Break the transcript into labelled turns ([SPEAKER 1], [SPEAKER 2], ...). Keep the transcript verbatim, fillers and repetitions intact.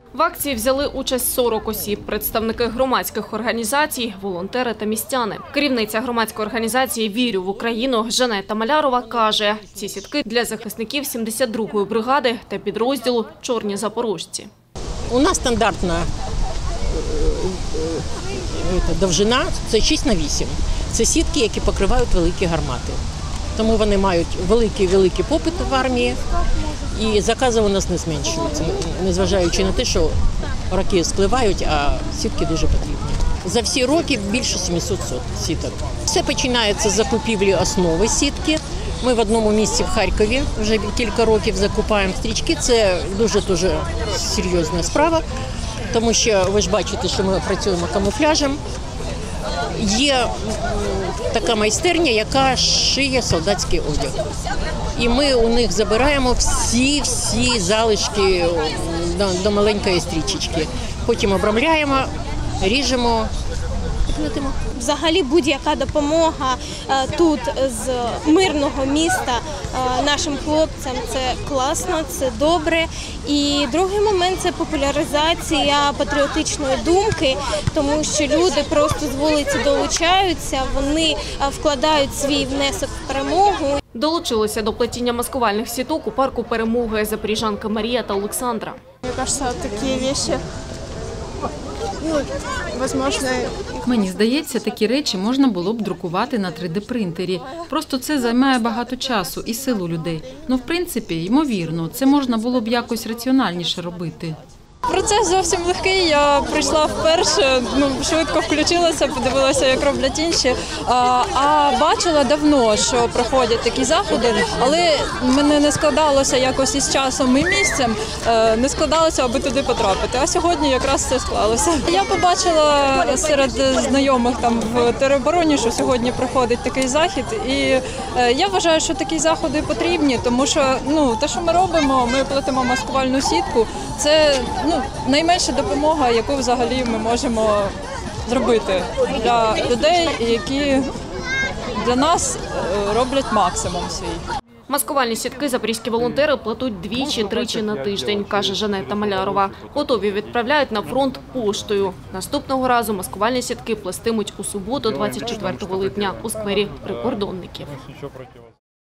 [SPEAKER 1] В акції взяли участь сорок осіб – представники громадських організацій, волонтери та містяни. Керівниця громадської організації «Вірю в Україну» Жанета Малярова каже, ці сітки для захисників сімдесят другої бригади та підрозділу «Чорні запорожці».
[SPEAKER 2] У нас стандартна довжина – це шість на вісім. Це сітки, які покривають великі гармати. Тому вони мають великий-великий попит в армії і закази у нас не зменшуються, незважаючи на те, що роки спливають, а сітки дуже потрібні. За всі роки більше сімсот сіток. Все починається з закупівлі основи сітки. Ми в одному місці в Харкові вже кілька років закупаємо стрічки. Це дуже-дуже серйозна справа, тому що ви ж бачите, що ми працюємо камуфляжем. Є така майстерня, яка шиє солдатський одяг. І ми у них забираємо всі-всі залишки до, до маленької стрічечки. Потім обробляємо, ріжемо і плетемо.
[SPEAKER 3] Взагалі будь-яка допомога тут з мирного міста нашим хлопцям – це класно, це добре. І другий момент – це популяризація патріотичної думки, тому що люди просто з вулиці долучаються, вони вкладають свій внесок в перемогу.
[SPEAKER 1] Долучилися до плетіння маскувальних сіток у парку «Перемоги» запоріжанки Марія та Олександра.
[SPEAKER 4] Мені кажется, такі речі, ну, возможно...
[SPEAKER 5] Мені здається, такі речі можна було б друкувати на три де принтері. Просто це займає багато часу і сил у людей. Ну, в принципі, ймовірно, це можна було б якось раціональніше робити.
[SPEAKER 6] Процес зовсім легкий, я прийшла вперше, ну, швидко включилася, подивилася, як роблять інші. А, а бачила давно, що проходять такі заходи, але мене не складалося якось із часом і місцем, не складалося, аби туди потрапити. А сьогодні якраз це склалося. Я побачила серед знайомих там в теробороні, що сьогодні проходить такий захід. І я вважаю, що такі заходи потрібні, тому що ну, те, що ми робимо, ми плетемо маскувальну сітку, це ну, найменша допомога, яку взагалі ми можемо зробити для людей, які для нас роблять максимум свій.
[SPEAKER 1] Маскувальні сітки запорізькі волонтери плетуть двічі-тричі на тиждень, каже Жанета Малярова. Готові відправляють на фронт поштою. Наступного разу маскувальні сітки плестимуть у суботу, двадцять четвертого липня, у сквері прикордонників.